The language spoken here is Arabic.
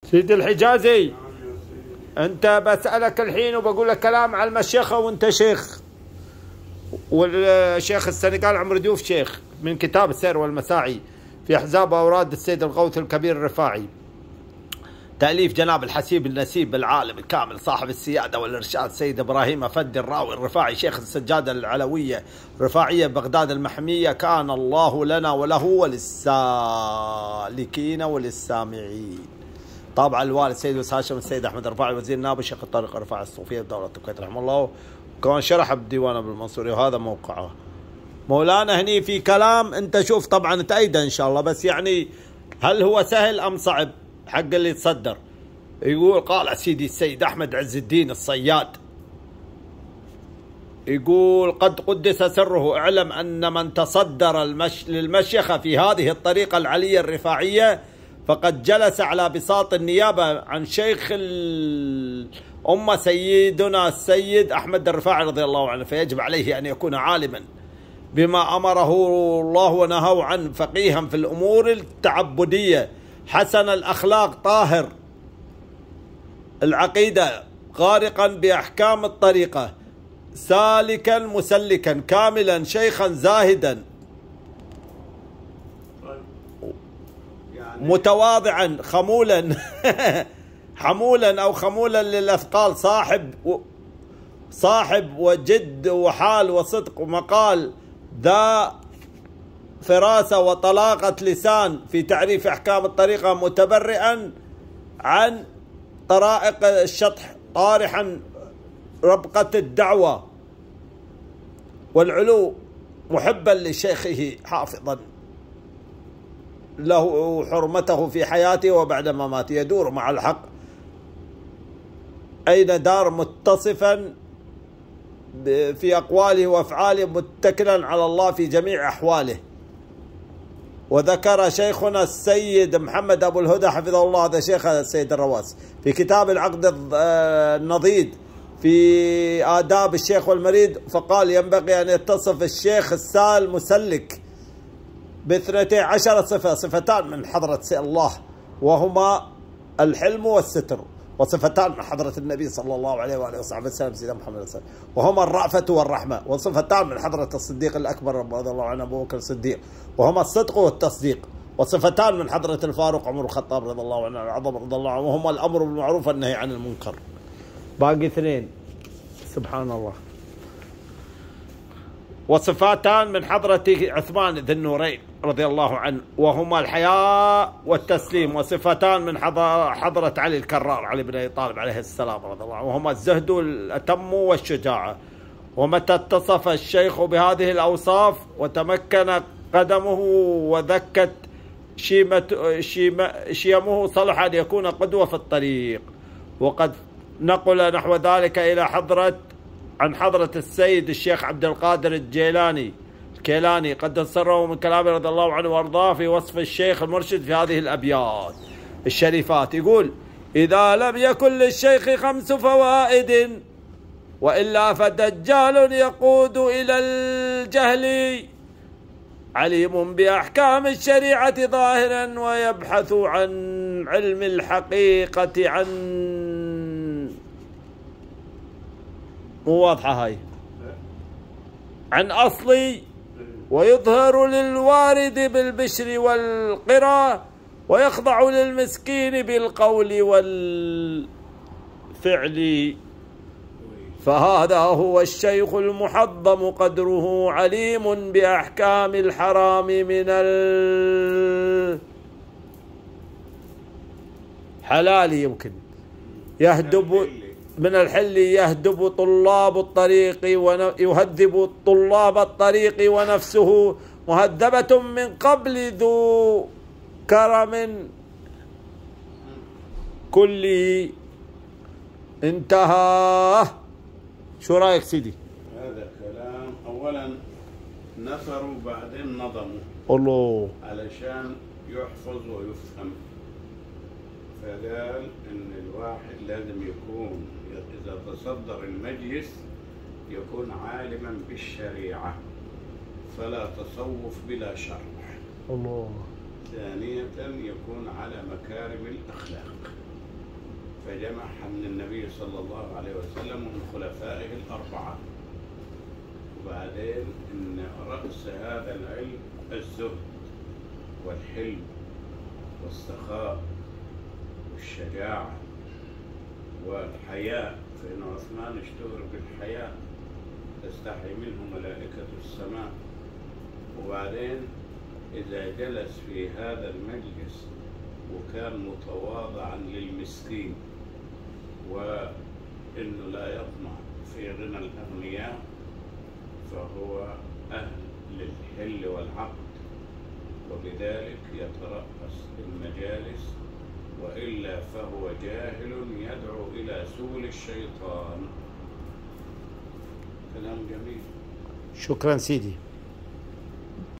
سيدي الحجازي، انت بسألك الحين وبقول لك كلام على المشيخة وانت شيخ، والشيخ السنغال عمرو ديوف شيخ، من كتاب السير والمساعي في احزاب اوراد السيد الغوث الكبير الرفاعي، تأليف جناب الحسيب النسيب العالم الكامل صاحب السيادة والإرشاد سيد إبراهيم أفندي الراوي الرفاعي شيخ السجادة العلوية رفاعية بغداد المحمية، كان الله لنا وله وللسالكين وللسامعين. طابع الوالد السيد وس هاشم السيد أحمد الرفاعي وزير النائب شيخ الطريق الرفاعي الصوفية بدولة الكويت رحمه الله، وكمان شرح بديوانه بالمنصوري، وهذا موقعه. مولانا هني في كلام انت شوف طبعا تأيده ان شاء الله، بس يعني هل هو سهل ام صعب حق اللي يتصدر؟ يقول قال سيدي السيد احمد عز الدين الصياد، يقول قد قدس سره، اعلم ان من تصدر للمشيخة في هذه الطريقة العلية الرفاعية فقد جلس على بساط النيابة عن شيخ الأمة سيدنا السيد أحمد الرفاعي رضي الله عنه، فيجب عليه أن يكون عالما بما أمره الله ونهاه عنه، فقيها في الأمور التعبدية، حسن الأخلاق، طاهر العقيدة، غارقا بأحكام الطريقة، سالكا مسلكا، كاملا شيخا زاهدا، متواضعا، خمولا حمولا أو خمولا للأثقال، صاحب وجد وحال وصدق ومقال، ذا فراسة وطلاقة لسان في تعريف أحكام الطريقة، متبرئا عن طرائق الشطح، طارحا ربقة الدعوة والعلو، محبا لشيخه، حافظا له حرمته في حياته وبعد مماته، يدور مع الحق أين دار، متصفا في أقواله وأفعاله، متكلا على الله في جميع أحواله. وذكر شيخنا السيد محمد أبو الهدى حفظه الله، هذا شيخ السيد الرواس، في كتاب العقد النضيد في آداب الشيخ والمريد، فقال ينبغي أن يتصف الشيخ السال مسلك ب12 صفة، صفتان من حضرة الله، وهما الحلم والستر، وصفتان من حضرة النبي صلى الله عليه وآله وصحبه وسلم سيدنا محمد صلى الله عليه وسلم، وهما الرأفة والرحمة، وصفتان من حضرة الصديق الأكبر رضي الله عنه أبو بكر الصديق، وهما الصدق والتصديق، وصفتان من حضرة الفاروق عمر الخطاب رضي الله عنه العظم رضي الله عنه، وهما الأمر بالمعروف والنهي عن المنكر. باقي اثنين سبحان الله. وصفاتان من حضرة عثمان ذي النورين رضي الله عنه، وهما الحياء والتسليم، وصفتان من حضرة علي الكرار علي بن أبي طالب عليه السلام رضي الله عنه، وهما الزهد الأتم والشجاعة. ومتى اتصف الشيخ بهذه الأوصاف وتمكن قدمه وذكت شيمه، صلح أن يكون قدوة في الطريق. وقد نقل نحو ذلك إلى عن حضرة السيد الشيخ عبد القادر الكيلاني قد سره من كلامه رضي الله عنه وارضاه في وصف الشيخ المرشد في هذه الأبيات الشريفات، يقول إذا لم يكن للشيخ 5 فوائد وإلا فدجال يقود إلى الجهل، عليم بأحكام الشريعة ظاهرا ويبحث عن علم الحقيقة عن، مو واضحة هاي، عن أصلي، ويظهر للوارد بالبشر والقرى، ويخضع للمسكين بالقول والفعل، فهذا هو الشيخ المحضم قدره، عليم بأحكام الحرام من الحلال، يمكن يهدب من الحل، يهدب طلاب الطريق يهذب طلاب الطريق، ونفسه مهذبة من قبل ذو كرم كله. انتهى. شو رايك سيدي؟ هذا كلام اولا نثروا بعدين نظموا الله علشان يحفظ ويفهم، فقال ان الواحد لازم يكون اذا تصدر المجلس يكون عالما بالشريعة، فلا تصوف بلا شرع. الله. ثانية يكون على مكارم الأخلاق. فجمعها من النبي صلى الله عليه وسلم ومن خلفائه الأربعة. وبعدين إن رأس هذا العلم الزهد والحلم والسخاء والشجاعة والحياء، فإن عثمان اشتهر بالحياء تستحي منه ملائكة السماء. وبعدين إذا جلس في هذا المجلس وكان متواضعا للمسكين وإنه لا يطمع في غنى الأغنياء، فهو أهل للحل والعقد، وبذلك يترأس المجالس، وإلا فهو جاهل يدعو إلى سبل الشيطان. كلام جميل. شكرا سيدي.